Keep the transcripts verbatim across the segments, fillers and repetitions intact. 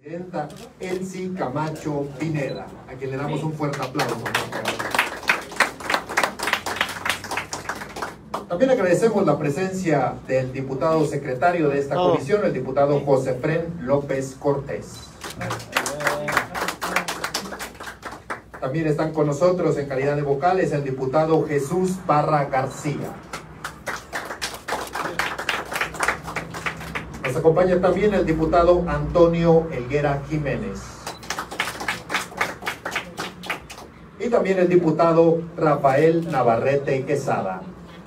Presidenta Elsie Camacho Pineda, a quien le damos un fuerte aplauso. También agradecemos la presencia del diputado secretario de esta comisión, el diputado José Fren López Cortés. También están con nosotros en calidad de vocales el diputado Jesús Parra García. Nos acompaña también el diputado Antonio Helguera Jiménez. Y también el diputado Rafael Navarrete Quesada.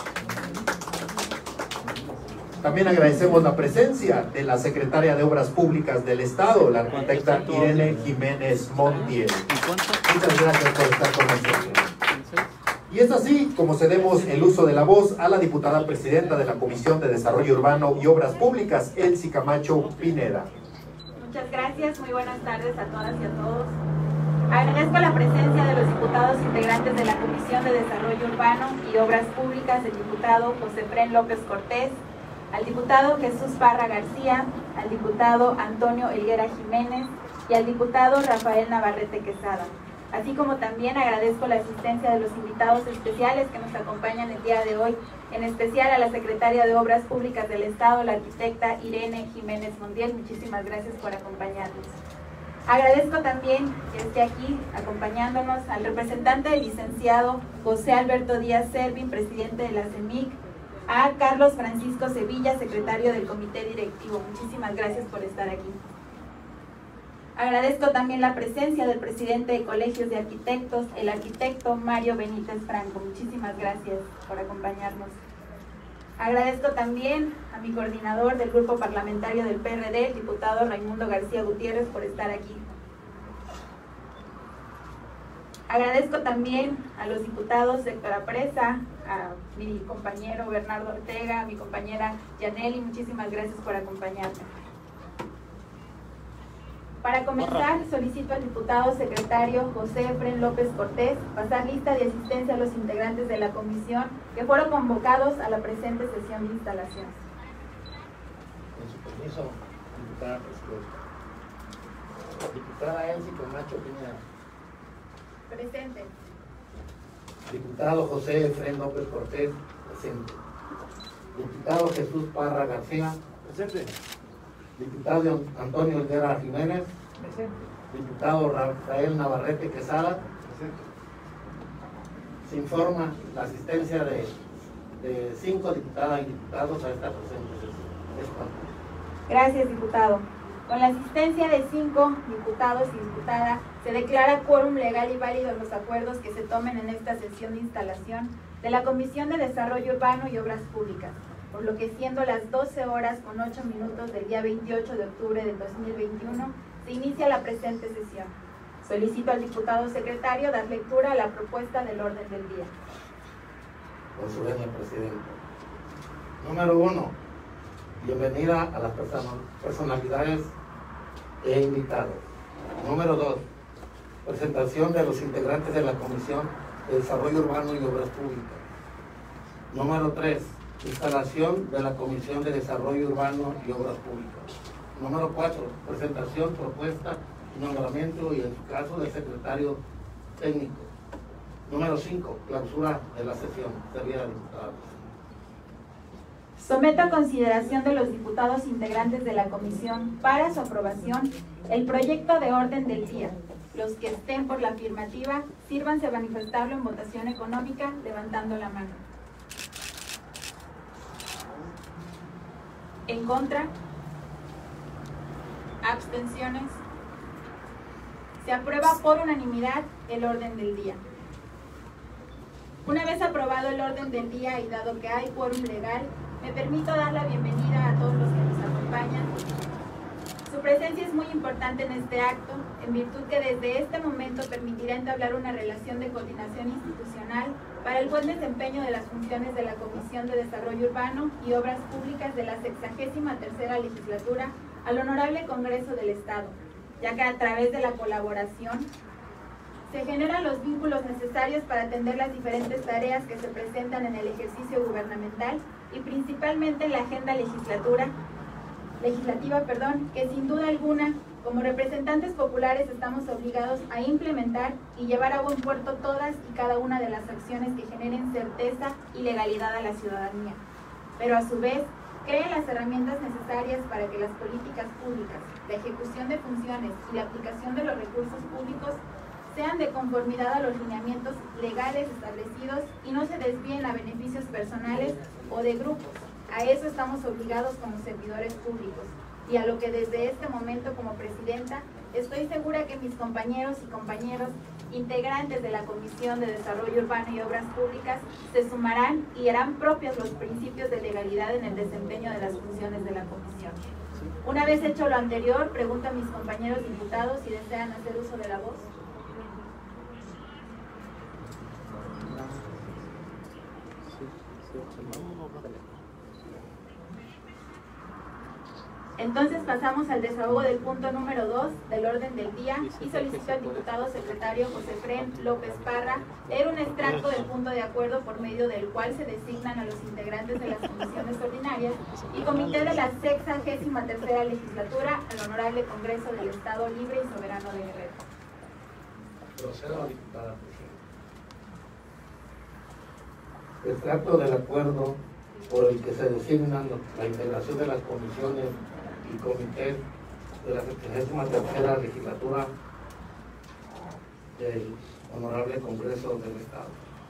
También agradecemos la presencia de la secretaria de Obras Públicas del Estado, la arquitecta Irene Jiménez Montiel. Muchas gracias por estar con nosotros. Y es así como cedemos el uso de la voz a la diputada presidenta de la Comisión de Desarrollo Urbano y Obras Públicas, Elsie Camacho Pineda. Muchas gracias, muy buenas tardes a todas y a todos. Agradezco la presencia de los diputados integrantes de la Comisión de Desarrollo Urbano y Obras Públicas, el diputado José Fren López Cortés, al diputado Jesús Parra García, al diputado Antonio Helguera Jiménez y al diputado Rafael Navarrete Quesada. Así como también agradezco la asistencia de los invitados especiales que nos acompañan el día de hoy, en especial a la secretaria de Obras Públicas del Estado, la arquitecta Irene Jiménez Montiel. Muchísimas gracias por acompañarnos. Agradezco también que esté aquí acompañándonos al representante del licenciado José Alberto Díaz Servin, presidente de la CEMIC, a Carlos Francisco Sevilla, secretario del Comité Directivo. Muchísimas gracias por estar aquí. Agradezco también la presencia del presidente de Colegios de Arquitectos, el arquitecto Mario Benítez Franco. Muchísimas gracias por acompañarnos. Agradezco también a mi coordinador del grupo parlamentario del P R D, el diputado Raimundo García Gutiérrez, por estar aquí. Agradezco también a los diputados Héctor Apresa, a mi compañero Bernardo Ortega, a mi compañera Yaneli. Muchísimas gracias por acompañarme. Para comenzar, solicito al diputado secretario José Fren López Cortés pasar lista de asistencia a los integrantes de la comisión que fueron convocados a la presente sesión de instalación. Con su permiso, diputada presidenta. Diputada Elsie Camacho Pineda. Presente. Diputado José Fren López Cortés. Presente. Diputado Jesús Parra García. Presente. Diputado Antonio Helguera Jiménez. Presente. Diputado Rafael Navarrete Quesada. Presente. Se informa la asistencia de, de cinco diputadas y diputados a esta presente sesión. Gracias, diputado. Con la asistencia de cinco diputados y diputadas, se declara quórum legal y válido los acuerdos que se tomen en esta sesión de instalación de la Comisión de Desarrollo Urbano y Obras Públicas, por lo que siendo las doce horas con ocho minutos del día veintiocho de octubre del dos mil veintiuno, se inicia la presente sesión. Solicito al diputado secretario dar lectura a la propuesta del orden del día. Con su venia, presidente. Número uno, bienvenida a las personalidades e invitados. Número dos, presentación de los integrantes de la Comisión de Desarrollo Urbano y Obras Públicas. Número tres, instalación de la Comisión de Desarrollo Urbano y Obras Públicas. Número cuatro, presentación, propuesta, nombramiento y en su caso del secretario técnico. Número cinco, clausura de la sesión. Sería diputada. Someto a consideración de los diputados integrantes de la comisión para su aprobación el proyecto de orden del día. Los que estén por la afirmativa, sírvanse a manifestarlo en votación económica levantando la mano. ¿En contra? ¿Abstenciones? Se aprueba por unanimidad el orden del día. Una vez aprobado el orden del día y dado que hay quórum legal, me permito dar la bienvenida a todos los que nos acompañan. Su presencia es muy importante en este acto, en virtud que desde este momento permitirá entablar una relación de coordinación institucional para el buen desempeño de las funciones de la Comisión de Desarrollo Urbano y Obras Públicas de la sexagésima tercera legislatura al Honorable Congreso del Estado, ya que a través de la colaboración se generan los vínculos necesarios para atender las diferentes tareas que se presentan en el ejercicio gubernamental y principalmente en la agenda legislatura, legislativa, perdón, que sin duda alguna Como representantes populares estamos obligados a implementar y llevar a buen puerto todas y cada una de las acciones que generen certeza y legalidad a la ciudadanía, pero a su vez creen las herramientas necesarias para que las políticas públicas, la ejecución de funciones y la aplicación de los recursos públicos sean de conformidad a los lineamientos legales establecidos y no se desvíen a beneficios personales o de grupos. A eso estamos obligados como servidores públicos, y a lo que desde este momento como presidenta estoy segura que mis compañeros y compañeros integrantes de la Comisión de Desarrollo Urbano y Obras Públicas se sumarán y harán propios los principios de legalidad en el desempeño de las funciones de la Comisión. Una vez hecho lo anterior, pregunto a mis compañeros diputados si desean hacer uso de la voz. Entonces pasamos al desahogo del punto número dos del orden del día y solicito al diputado secretario José Fren López Parra leer un extracto del punto de acuerdo por medio del cual se designan a los integrantes de las comisiones ordinarias y comité de la sexagésima tercera legislatura al Honorable Congreso del Estado Libre y Soberano de Guerrero. Procedo, diputada presidenta. Extracto del acuerdo por el que se designan la integración de las comisiones y comités de la sexagésima tercera legislatura del Honorable Congreso del Estado.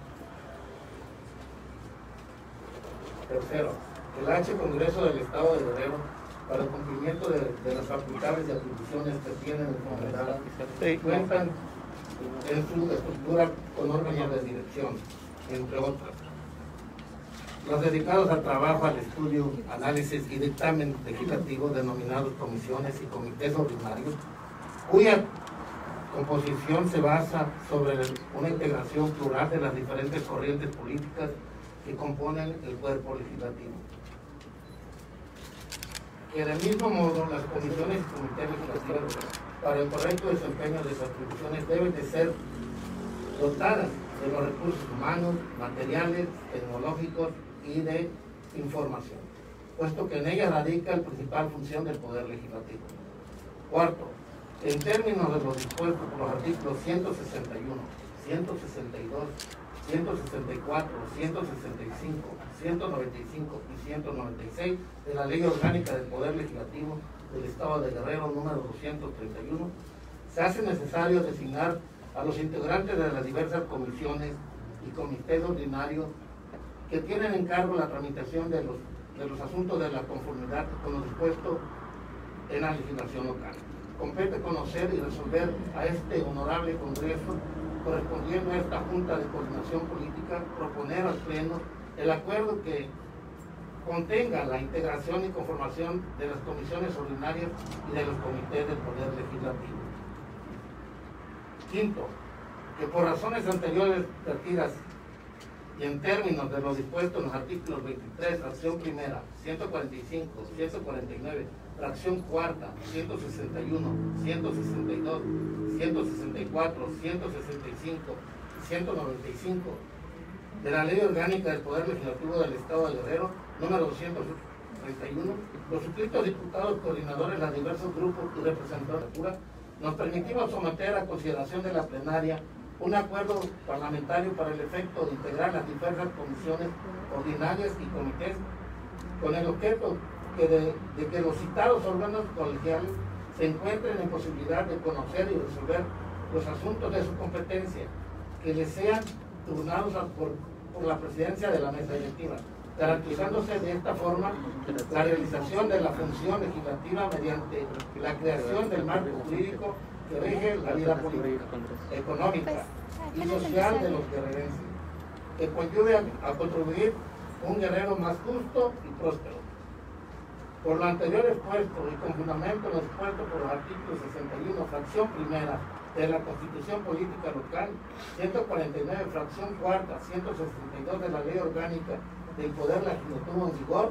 Tercero, el H Congreso del Estado de Guerrero, para el cumplimiento de, de las facultades y atribuciones que tienen en general, cuentan en su estructura con órganos de dirección, entre otras. Los dedicados al trabajo, al estudio, análisis y dictamen legislativo denominados comisiones y comités ordinarios, cuya composición se basa sobre una integración plural de las diferentes corrientes políticas que componen el cuerpo legislativo. Que del mismo modo, las comisiones y comités legislativos, para el correcto desempeño de sus atribuciones, deben de ser dotadas de los recursos humanos, materiales, tecnológicos y de información, puesto que en ella radica la principal función del Poder Legislativo. Cuarto, en términos de lo dispuesto por los artículos ciento sesenta y uno, ciento sesenta y dos, ciento sesenta y cuatro, ciento sesenta y cinco, ciento noventa y cinco y ciento noventa y seis de la Ley Orgánica del Poder Legislativo del Estado de Guerrero número doscientos treinta y uno, se hace necesario designar a los integrantes de las diversas comisiones y comités ordinarios que tienen en cargo la tramitación de los, de los asuntos de la conformidad con lo dispuesto en la legislación local. Compete conocer y resolver a este honorable Congreso, correspondiendo a esta Junta de Coordinación Política, proponer al Pleno el acuerdo que contenga la integración y conformación de las comisiones ordinarias y de los comités del Poder Legislativo. Quinto, que por razones anteriores vertidas y en términos de lo dispuesto en los artículos veintitrés, fracción primera, ciento cuarenta y cinco, ciento cuarenta y nueve, fracción cuarta, ciento sesenta y uno, ciento sesenta y dos, ciento sesenta y cuatro, ciento sesenta y cinco y ciento noventa y cinco de la Ley Orgánica del Poder Legislativo del Estado de Guerrero, número doscientos treinta y uno, los suscritos diputados coordinadores de los diversos grupos y representantes de la Cura, nos permitimos someter a consideración de la plenaria un acuerdo parlamentario para el efecto de integrar las diversas comisiones ordinarias y comités con el objeto que de, de que los citados órganos colegiales se encuentren en posibilidad de conocer y resolver los asuntos de su competencia que les sean turnados a, por, por la presidencia de la mesa directiva, garantizándose de esta forma la realización de la función legislativa mediante la creación del marco jurídico que rige la vida política, económica y social de los guerrerenses, que conlleve a, a contribuir un Guerrero más justo y próspero. Por lo anterior expuesto y con fundamento en lo expuesto por los artículos sesenta y uno, fracción primera de la Constitución Política Local, ciento cuarenta y nueve, fracción cuarta, ciento sesenta y dos de la Ley Orgánica del Poder Legislativo en vigor,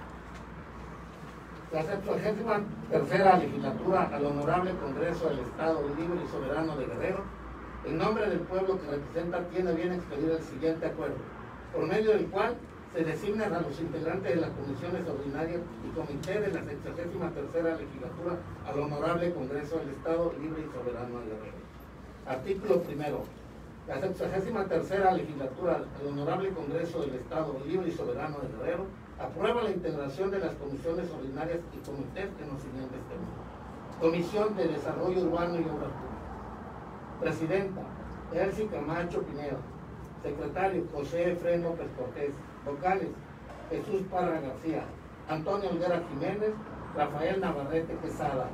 la sexagésima tercera legislatura al Honorable Congreso del Estado Libre y Soberano de Guerrero, en nombre del pueblo que representa, tiene bien expedir el siguiente acuerdo, por medio del cual Se designan a los integrantes de las comisiones ordinarias y comité de la sexagésima tercera legislatura al Honorable Congreso del Estado Libre y Soberano de Guerrero. Artículo primero. La sexagésima tercera legislatura al Honorable Congreso del Estado Libre y Soberano de Guerrero aprueba la integración de las comisiones ordinarias y comités en los siguientes términos. Comisión de Desarrollo Urbano y Obras Públicas. Presidenta, Elsie Camacho Pineda. Secretario, José Efrén López Cortés. Vocales, Jesús Parra García, Antonio Olguera Jiménez, Rafael Navarrete Quesada.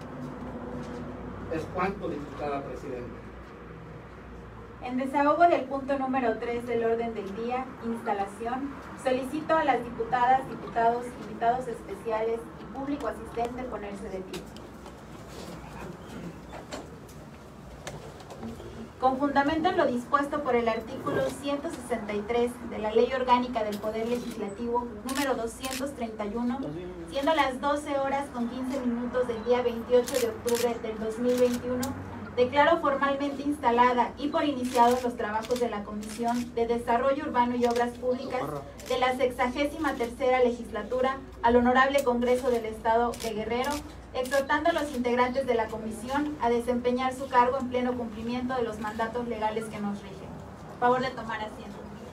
Es cuanto, diputada presidenta. En desahogo del punto número tres del orden del día, instalación, solicito a las diputadas, diputados, invitados especiales y público asistente ponerse de pie. Con fundamento en lo dispuesto por el artículo ciento sesenta y tres de la Ley Orgánica del Poder Legislativo, número doscientos treinta y uno, siendo las doce horas con quince minutos del día veintiocho de octubre del dos mil veintiuno, declaro formalmente instalada y por iniciados los trabajos de la Comisión de Desarrollo Urbano y Obras Públicas de la sexagésima tercera legislatura al Honorable Congreso del Estado de Guerrero, exhortando a los integrantes de la comisión a desempeñar su cargo en pleno cumplimiento de los mandatos legales que nos rigen. Favor de tomar asiento.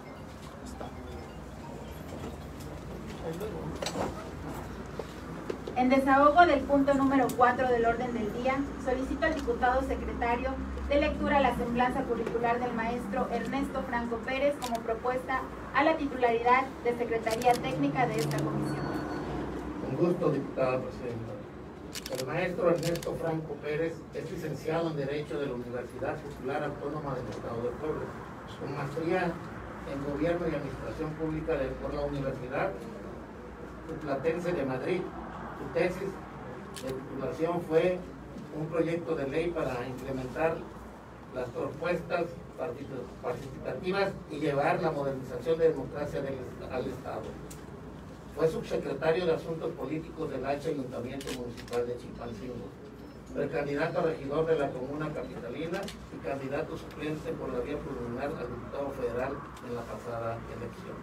En desahogo del punto número cuatro del orden del día, solicito al diputado secretario de lectura la semblanza curricular del maestro Ernesto Franco Pérez como propuesta a la titularidad de Secretaría Técnica de esta comisión. Con gusto, diputada presidenta. El maestro Ernesto Franco Pérez es licenciado en Derecho de la Universidad Popular Autónoma del Estado de Puebla, con maestría en Gobierno y Administración Pública de, por la Universidad Platense de Madrid. Su tesis de titulación fue un proyecto de ley para implementar las propuestas participativas y llevar la modernización de democracia del, al Estado. Fue subsecretario de Asuntos Políticos del H Ayuntamiento Municipal de Chilpancingo, precandidato a regidor de la Comuna Capitalina y candidato suplente por la vía preliminar al diputado federal en la pasada elección.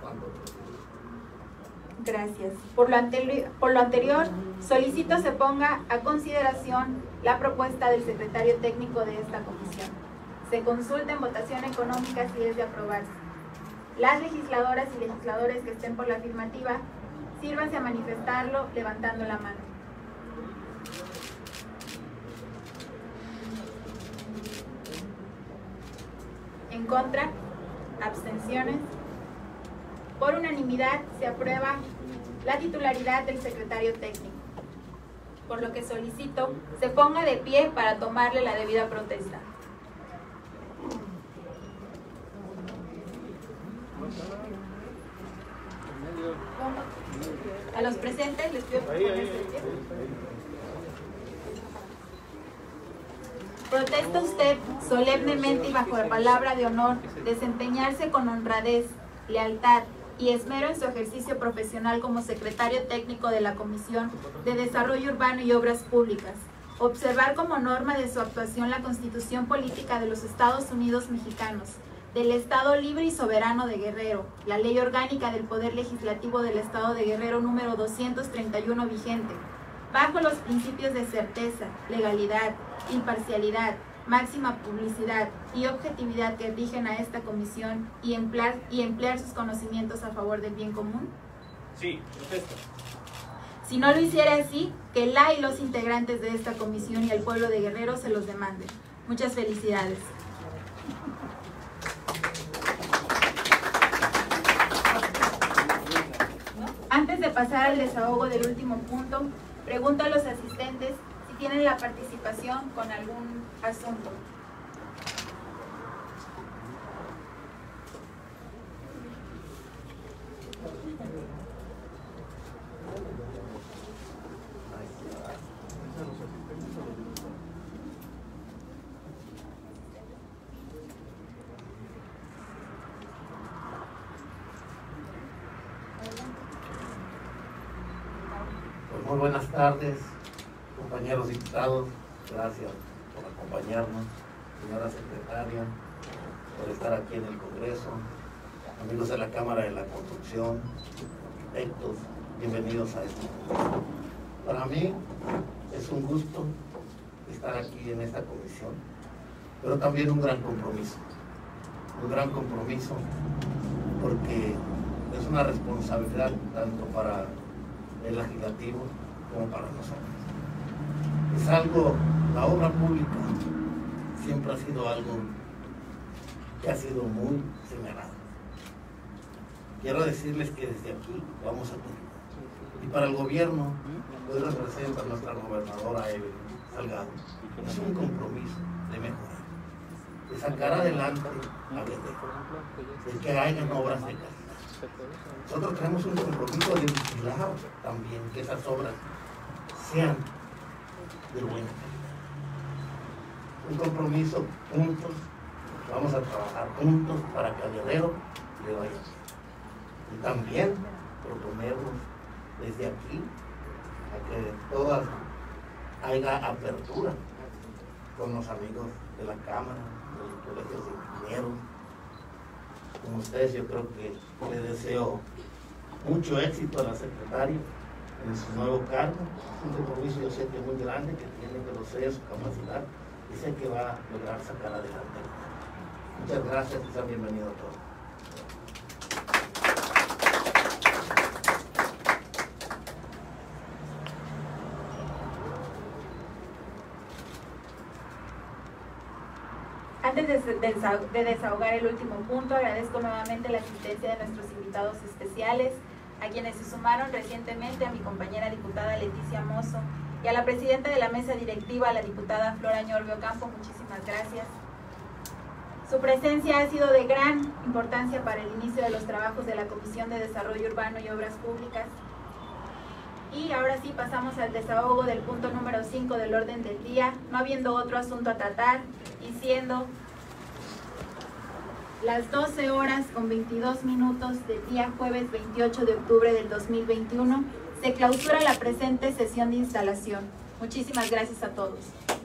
Gracias. Por lo, anterior, por lo anterior, solicito se ponga a consideración la propuesta del secretario técnico de esta comisión. Se consulta en votación económica si es de aprobarse. Las legisladoras y legisladores que estén por la afirmativa, sírvanse a manifestarlo levantando la mano. En contra, abstenciones. Por unanimidad se aprueba la titularidad del secretario técnico, por lo que solicito se ponga de pie para tomarle la debida protesta. A los presentes les pido ponerse de pie. Protesta usted solemnemente y bajo la palabra de honor desempeñarse con honradez, lealtad y esmero en su ejercicio profesional como secretario técnico de la Comisión de Desarrollo Urbano y Obras Públicas, observar como norma de su actuación la Constitución Política de los Estados Unidos Mexicanos, del Estado Libre y Soberano de Guerrero, la Ley Orgánica del Poder Legislativo del Estado de Guerrero número doscientos treinta y uno vigente, bajo los principios de certeza, legalidad, imparcialidad, máxima publicidad y objetividad que rigen a esta comisión y emplear, y emplear sus conocimientos a favor del bien común? Sí, protesto. Si no lo hiciera así, que la y los integrantes de esta comisión y el pueblo de Guerrero se los demanden. Muchas felicidades. Antes de pasar al desahogo del último punto, pregunto a los asistentes si tienen la participación con algún asunto. Muy buenas tardes, compañeros diputados. Gracias por acompañarnos, señora secretaria, por estar aquí en el Congreso. amigos de la Cámara de la Construcción, arquitectos, bienvenidos a esto. Para mí es un gusto estar aquí en esta comisión, pero también un gran compromiso, un gran compromiso porque es una responsabilidad tanto para el legislativo como para nosotros. Es algo, la obra pública siempre ha sido algo que ha sido muy señalado. Quiero decirles que desde aquí vamos a tener. Y para el gobierno, hoy representa a nuestra gobernadora Evelyn Salgado, es un compromiso de mejorar, de sacar adelante a Guerrero, de que hayan obras de calidad. Nosotros tenemos un compromiso de vigilar también que esas obras sean de buena calidad. Un compromiso juntos, vamos a trabajar juntos para que a Guerrero le vaya bien. Y también proponernos desde aquí a que todas haya apertura con los amigos de la Cámara, de los colegios de ingenieros. Con ustedes yo creo que le deseo mucho éxito a la secretaria en su nuevo cargo. Es un compromiso, yo sé que es muy grande, que tiene que lo sé, su capacidad, y sé que va a lograr sacar adelante. Muchas gracias y sean bienvenidos a todos. Antes de desahogar el último punto, agradezco nuevamente la asistencia de nuestros invitados especiales, a quienes se sumaron recientemente a mi compañera diputada Leticia Mozo y a la presidenta de la mesa directiva, la diputada Flora Ñorbe Ocampo. Muchísimas gracias. Su presencia ha sido de gran importancia para el inicio de los trabajos de la Comisión de Desarrollo Urbano y Obras Públicas. Y ahora sí pasamos al desahogo del punto número cinco del orden del día, no habiendo otro asunto a tratar y siendo las doce horas con veintidós minutos del día jueves veintiocho de octubre del dos mil veintiuno, se clausura la presente sesión de instalación. Muchísimas gracias a todos.